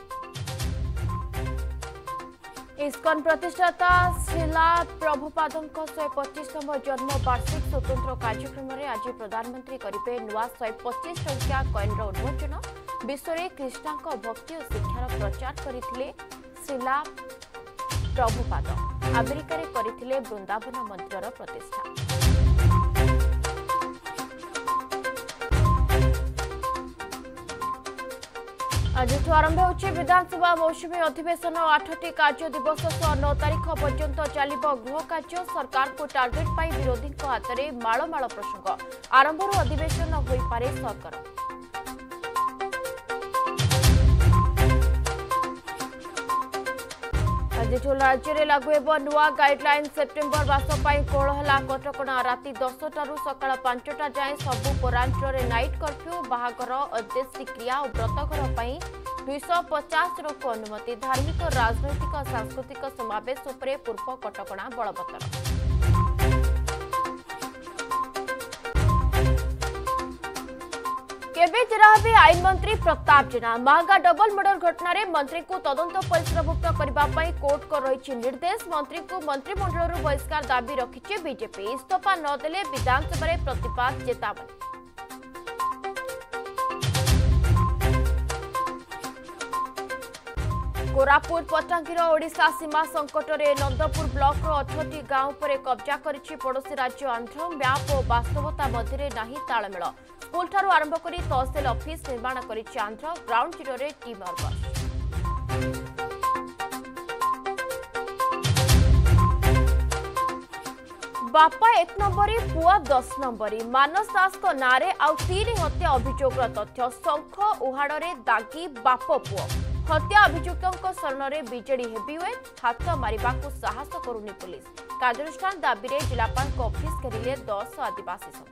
इस्कन प्रतिष्ठाता शिला प्रभुपादों 125तम जन्म वार्षिक स्वतंत्र कार्यक्रम में आज प्रधानमंत्री करेंगे नुआ 125 टंकिया कॉइन उन्मोचन। विश्व में कृष्णा भक्ति और शिक्षार प्रचार करते शिला प्रभुपाद अमेरिका करते वृंदावन मंदिर प्रतिष्ठा। आज आरंभ हो विधानसभा मौसुमी अधिवेशन 8टी कार्य दिवस 9 तारीख पर्यंत चलिब गृह कार्य। सरकार को टार्गेट पाई विरोधी हाथ में मालमाल प्रसंग आरंभ अधिवेशन हो पारे सरकार। आज राज्य में लागू हो नुआ गाइडलाइन सेप्टेम्बर मास कोहला कटकणा राति 10टारू सकाळ 5टा जाए सबु पौरांचल नाइट कर्फ्यू। बाहागर अध्यक्ष क्रिया और व्रतघर 250 लोक अनुमति। धार्मिक राजनैतिक और सांस्कृतिक समावेश उपरे पूर्व कटकणा बलवत्तर। केबे जराबे आईन मंत्री प्रताप जेना महंगा डबल मर्डर घटना रे मंत्री को तदंत परिसरभुक्त करने कोर्ट को रही निर्देश। मंत्री को मंत्रिमंडल बहिष्कार दाबी रखिছে बीजेपी। इस्तीफा न देले विधानसभा रे प्रतिवाद चेतावनी। कोरापुट पट्टांगीर ओडिशा सीमा संकट में नंदपुर ब्लॉक 18टी गांव पर कब्जा करिछि पड़ोशी राज्य आंध्र। मैप और वास्तवता मध्य नहीं तालमेल। स्कूल ठारू आरंभ करी तहसील ऑफिस निर्माण करिछि आंध्र। ग्राउंड जीरो रे टीम वर्क। बापा 1 नंबरी पुआ 10 नंबरी मानस दास को नारे आउ 3 हत्या अभियोग तथ्य। शंख उहाड़े दागी बाप पुआ हत्या अभियुक्तों शरण में बीजेडी हेवीवेट। हाथ मारिबा को साहस करुनी पुलिस। कार्यानुष्ठान दाबी रे जिलापाल ऑफिस घेरिले 10 आदिवासी संघ।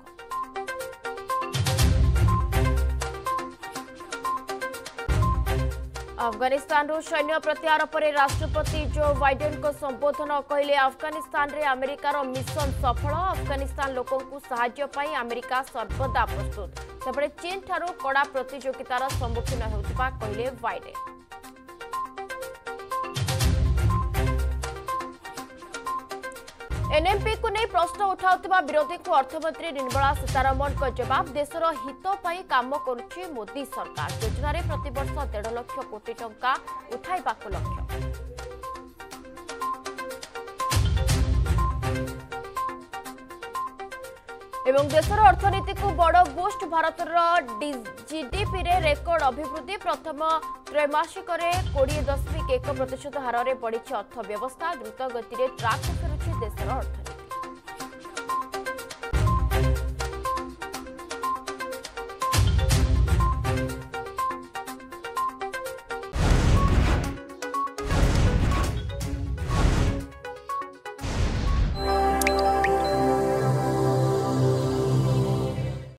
अफगानिस्तान सैन्य प्रत्याहार पर राष्ट्रपति जो बाइडेन को संबोधन कहले अफगानिस्तान रे अमेरिकार मिशन सफल। अफगानिस्तान लोकों को सहायता पाई अमेरिका सर्वदा प्रस्तुत। सेपटे चीन ठारू कड़ा प्रतियोगितार सम्मुखीन होउथिबा कहले बाइडेन। एनएमपी को नहीं प्रश्न उठाउथिबा विरोधी को अर्थमंत्री निर्मला सीतारमण को जवाब। देशर हित पाई काम करुछि मोदी सरकार। योजना रे प्रति वर्ष 1.5 लाख कोटी टंका उठाइबाको लक्ष्य। एवं देशर अर्थनीति को बड़ बूस्ट। भारतर जीडीपी रे रेकर्ड अभिवृद्धि। प्रथम त्रैमासिक 20.1% हार में बढ़ी अर्थव्यवस्था। द्रुत गति ट्राक फेरुछि देशर अर्थनीति।